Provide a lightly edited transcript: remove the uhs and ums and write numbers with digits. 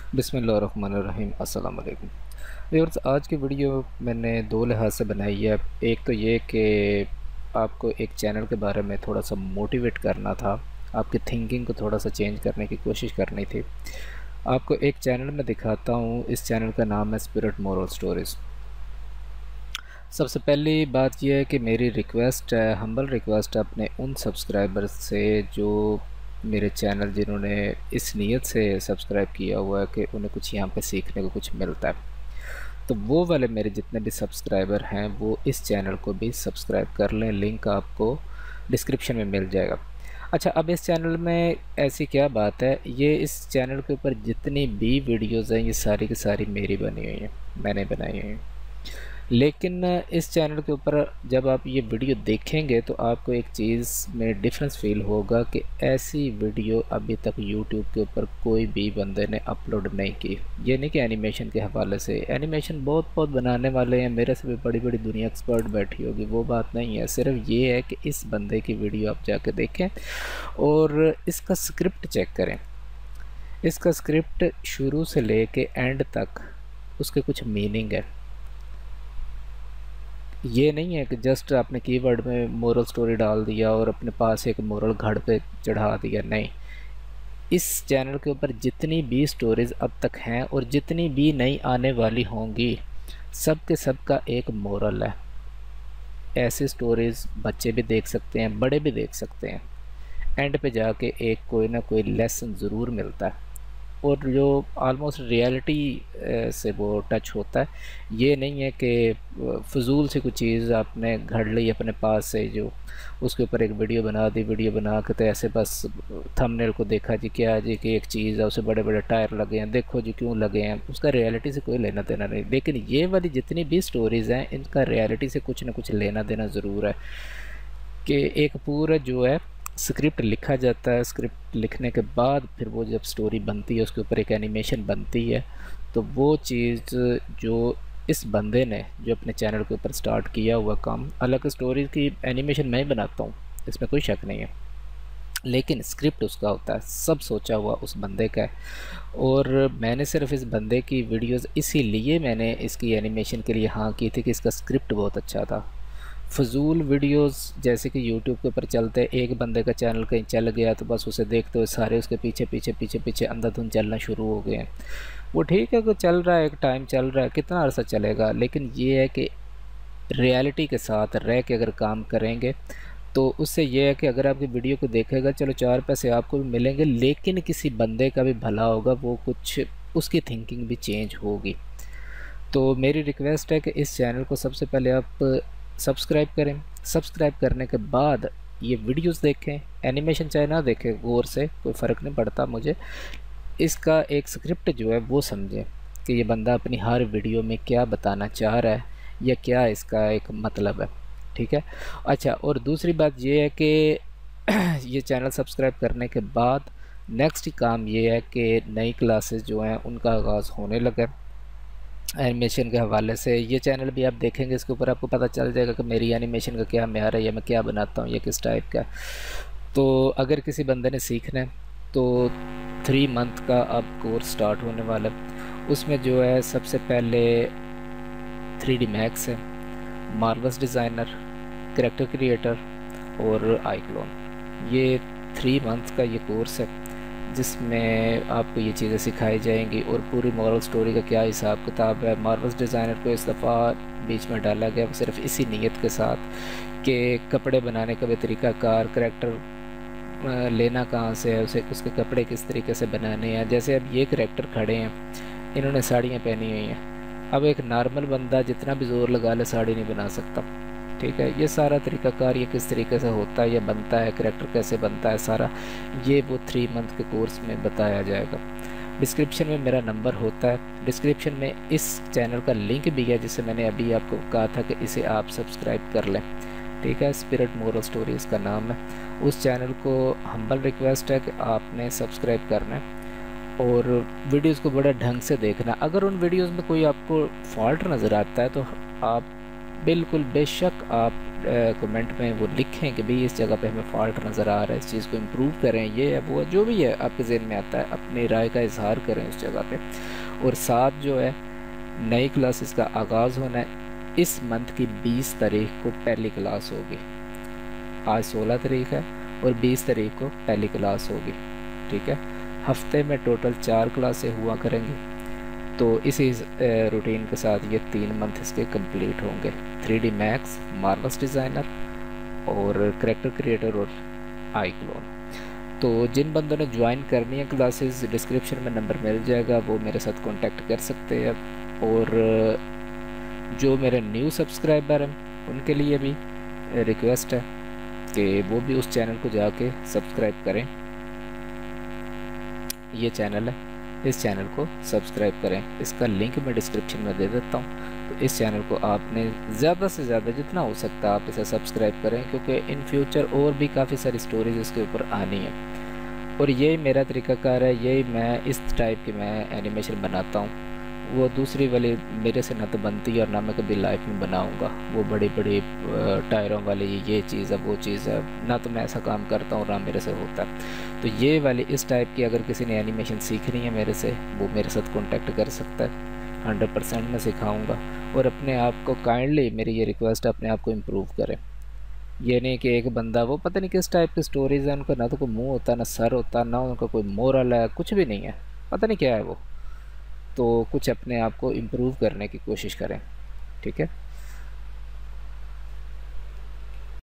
बिस्मिल्लाहिर्रहमानिर्रहीम। अस्सलाम वालेकुम व्यूअर्स। आज की वीडियो मैंने दो लिहाज से बनाई है। एक तो ये कि आपको एक चैनल के बारे में थोड़ा सा मोटिवेट करना था, आपकी थिंकिंग को थोड़ा सा चेंज करने की कोशिश करनी थी। आपको एक चैनल में दिखाता हूँ। इस चैनल का नाम है स्पिरिट मोरल स्टोरीज़। सबसे पहली बात यह है कि मेरी रिक्वेस्ट है, हम्बल रिक्वेस्ट है अपने उन सब्सक्राइबर्स से जो मेरे चैनल जिन्होंने इस नीयत से सब्सक्राइब किया हुआ है कि उन्हें कुछ यहाँ पे सीखने को कुछ मिलता है। तो वो वाले मेरे जितने भी सब्सक्राइबर हैं वो इस चैनल को भी सब्सक्राइब कर लें। लिंक आपको डिस्क्रिप्शन में मिल जाएगा। अच्छा, अब इस चैनल में ऐसी क्या बात है, ये इस चैनल के ऊपर जितनी भी वीडियोज़ हैं ये सारी की सारी मेरी बनी हुई हैं, मैंने बनाई हुई हैं। लेकिन इस चैनल के ऊपर जब आप ये वीडियो देखेंगे तो आपको एक चीज़ में डिफरेंस फील होगा कि ऐसी वीडियो अभी तक यूट्यूब के ऊपर कोई भी बंदे ने अपलोड नहीं की। ये नहीं कि एनिमेशन के हवाले से, एनिमेशन बहुत बहुत बनाने वाले हैं, मेरे से भी बड़ी बड़ी दुनिया एक्सपर्ट बैठी होगी, वो बात नहीं है। सिर्फ ये है कि इस बंदे की वीडियो आप जाके देखें और इसका स्क्रिप्ट चेक करें। इसका स्क्रिप्ट शुरू से ले कर एंड तक उसके कुछ मीनिंग है। ये नहीं है कि जस्ट आपने कीवर्ड में मोरल स्टोरी डाल दिया और अपने पास एक मोरल घड़ पे चढ़ा दिया। नहीं, इस चैनल के ऊपर जितनी भी स्टोरीज़ अब तक हैं और जितनी भी नई आने वाली होंगी, सब के सब का एक मोरल है। ऐसी स्टोरीज़ बच्चे भी देख सकते हैं, बड़े भी देख सकते हैं। एंड पे जाके एक कोई ना कोई लेसन ज़रूर मिलता है और जो आलमोस्ट रियलिटी से वो टच होता है। ये नहीं है कि फजूल से कुछ चीज़ आपने घड़ ली अपने पास से, जो उसके ऊपर एक वीडियो बना दी, वीडियो बना के तो ऐसे बस थंबनेल को देखा जी क्या जी कि एक चीज़ है, उसे बड़े बड़े टायर लगे हैं, देखो जी क्यों लगे हैं, उसका रियलिटी से कोई लेना देना नहीं। लेकिन ये वाली जितनी भी स्टोरीज़ हैं इनका रियलिटी से कुछ ना कुछ लेना देना ज़रूर है। कि एक पूरा जो है स्क्रिप्ट लिखा जाता है, स्क्रिप्ट लिखने के बाद फिर वो जब स्टोरी बनती है उसके ऊपर एक एनिमेशन बनती है। तो वो चीज़ जो इस बंदे ने जो अपने चैनल के ऊपर स्टार्ट किया हुआ काम, अलग स्टोरी की एनिमेशन मैं ही बनाता हूँ, इसमें कोई शक नहीं है, लेकिन स्क्रिप्ट उसका होता है, सब सोचा हुआ उस बंदे का है। और मैंने सिर्फ इस बंदे की वीडियोस इसीलिए मैंने इसकी एनिमेशन के लिए हाँ की थी कि इसका स्क्रिप्ट बहुत अच्छा था। फजूल वीडियोस जैसे कि यूट्यूब के ऊपर चलते हैं, एक बंदे का चैनल कहीं चल गया तो बस उसे देखते हुए सारे उसके पीछे पीछे पीछे पीछे अंधाधुंध चलना शुरू हो गए हैं। वो ठीक है कि चल रहा है, एक टाइम चल रहा है, कितना अरसा चलेगा, लेकिन ये है कि रियलिटी के साथ रह के अगर काम करेंगे तो उससे ये है कि अगर आपकी वीडियो को देखेगा, चलो चार पैसे आपको भी मिलेंगे, लेकिन किसी बंदे का भी भला होगा, वो कुछ उसकी थिंकिंग भी चेंज होगी। तो मेरी रिक्वेस्ट है कि इस चैनल को सबसे पहले आप सब्सक्राइब करें। सब्सक्राइब करने के बाद ये वीडियोस देखें, एनिमेशन चाहे ना देखें, गौर से कोई फ़र्क नहीं पड़ता मुझे। इसका एक स्क्रिप्ट जो है वो समझें कि ये बंदा अपनी हर वीडियो में क्या बताना चाह रहा है या क्या इसका एक मतलब है। ठीक है। अच्छा, और दूसरी बात ये है कि ये चैनल सब्सक्राइब करने के बाद नेक्स्ट काम ये है कि नई क्लासेस जो हैं उनका आगाज़ होने लगा एनिमेशन के हवाले से। ये चैनल भी आप देखेंगे, इसके ऊपर आपको पता चल जाएगा कि मेरी एनिमेशन का क्या म्यार है या मैं क्या बनाता हूँ, ये किस टाइप का है। तो अगर किसी बंदे ने सीखना है तो 3 मंथ का अब कोर्स स्टार्ट होने वाला है। उसमें जो है सबसे पहले 3D मैक्स है, मार्वस डिज़ाइनर, करैक्टर क्रिएटर और आईक्लोन। ये 3 मंथ का ये कोर्स है जिसमें आपको ये चीज़ें सिखाई जाएंगी और पूरी मॉरल स्टोरी का क्या हिसाब किताब है। मार्वस डिज़ाइनर को इस दफ़ा बीच में डाला गया सिर्फ इसी नीयत के साथ कि कपड़े बनाने का भी तरीक़ाकार, करैक्टर लेना कहाँ से है, उसे उसके कपड़े किस तरीके से बनाने हैं। जैसे अब ये करैक्टर खड़े हैं, इन्होंने साड़ियाँ पहनी हुई हैं, अब एक नॉर्मल बंदा जितना भी ज़ोर लगा ले साड़ी नहीं बना सकता। ठीक है, ये सारा तरीक़ाकार ये किस तरीके से होता है या बनता है, करैक्टर कैसे बनता है, सारा ये वो 3 मंथ के कोर्स में बताया जाएगा। डिस्क्रिप्शन में मेरा नंबर होता है, डिस्क्रिप्शन में इस चैनल का लिंक भी है जिसे मैंने अभी आपको कहा था कि इसे आप सब्सक्राइब कर लें। ठीक है, स्पिरिट मोरल स्टोरी इसका नाम है। उस चैनल को हम्बल रिक्वेस्ट है कि आपने सब्सक्राइब करना है और वीडियोज़ को बड़ा ढंग से देखना। अगर उन वीडियोज़ में कोई आपको फॉल्ट नज़र आता है तो आप बिल्कुल बेशक आप कमेंट में वो लिखें कि भाई इस जगह पे हमें फ़ॉल्ट नज़र आ रहा है, इस चीज़ को इम्प्रूव करें, ये है वो है, जो भी है आपके ज़हन में आता है अपनी राय का इजहार करें उस जगह पे। और साथ जो है नई क्लासेस का आगाज़ होना है, इस मंथ की 20 तारीख को पहली क्लास होगी। आज 16 तारीख है और 20 तारीख को पहली क्लास होगी, ठीक है। हफ्ते में टोटल 4 क्लासें हुआ करेंगी। तो इसी रूटीन के साथ ये 3 मंथ इसके कंप्लीट होंगे। 3D मैक्स, मार्वल्स डिज़ाइनर और करेक्टर क्रिएटर और आई क्लोन। तो जिन बंदों ने ज्वाइन करनी है क्लासेस, डिस्क्रिप्शन में नंबर मिल जाएगा, वो मेरे साथ कांटेक्ट कर सकते हैं। और जो मेरे न्यू सब्सक्राइबर हैं उनके लिए भी रिक्वेस्ट है कि वो भी उस चैनल को जाके सब्सक्राइब करें। ये चैनल है, इस चैनल को सब्सक्राइब करें, इसका लिंक मैं डिस्क्रिप्शन में दे देता हूँ। तो इस चैनल को आपने ज़्यादा से ज़्यादा जितना हो सकता है आप इसे सब्सक्राइब करें, क्योंकि इन फ्यूचर और भी काफ़ी सारी स्टोरीज इसके ऊपर आनी है। और यही मेरा तरीक़ाकार है, यही मैं इस टाइप की मैं एनिमेशन बनाता हूँ। वो दूसरी वाली मेरे से ना तो बनती है और ना मैं कभी लाइफ में बनाऊँगा। वो बड़ी बड़ी टायरों वाली ये चीज़ है वो चीज़ है, ना तो मैं ऐसा काम करता हूँ ना मेरे से होता है। तो ये वाली इस टाइप की अगर किसी ने एनिमेशन सीखनी है मेरे से, वो मेरे साथ कॉन्टेक्ट कर सकता है। 100% मैं सिखाऊँगा। और अपने आप को काइंडली मेरी ये रिक्वेस्ट है, अपने आप को इम्प्रूव करें। ये नहीं कि एक बंदा वो पता नहीं किस टाइप की स्टोरीज़ है, उनका ना तो कोई मुंह होता ना सर होता, ना उनका कोई मोरल है, कुछ भी नहीं है, पता नहीं क्या है वो। तो कुछ अपने आप को इम्प्रूव करने की कोशिश करें, ठीक है।